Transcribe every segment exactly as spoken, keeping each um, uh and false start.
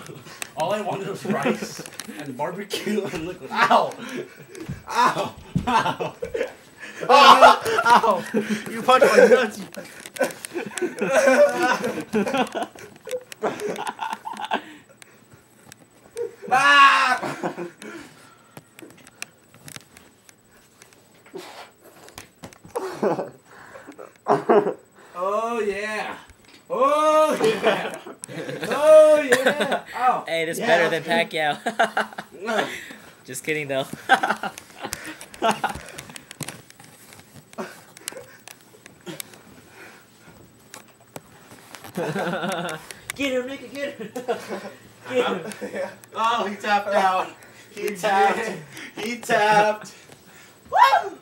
All I wanted was rice and barbecue and liquid. Ow! Ow! Ow! Ow! Ow! You punched my nuts. Ah! Oh yeah! Oh yeah! Oh yeah! Ow! Hey, this is Yeah. better than Pacquiao. Just kidding though. Get him, nigga, get him! Get him! Oh, he tapped out. He tapped. He tapped. Woo!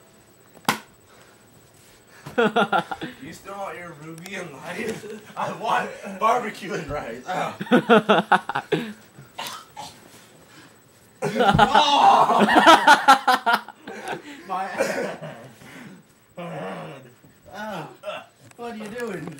You still want your ruby and rice? I want barbecue and rice. Oh. Oh! My head. Oh. What are you doing?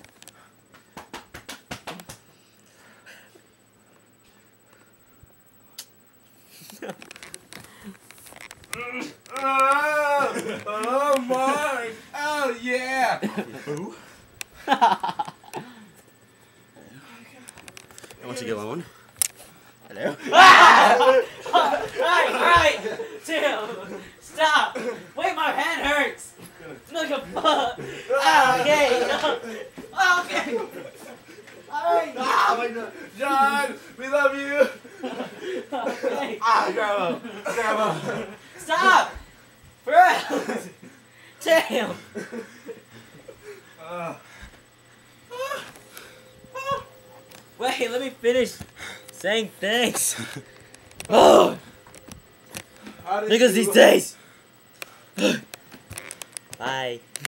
Oh, oh my! Oh yeah! Who? I want to get one. Hello? Ah! Alright, alright! Tim! Stop! Wait, my hand hurts! Look at fuck! Ah, okay! Okay! Alright! Ah, my God. John! We love you! Okay. Ah, grab him! Grab him! Stop! For real! Damn! Uh. Wait, let me finish saying thanks. Oh! How did Niggas you- these days! Bye.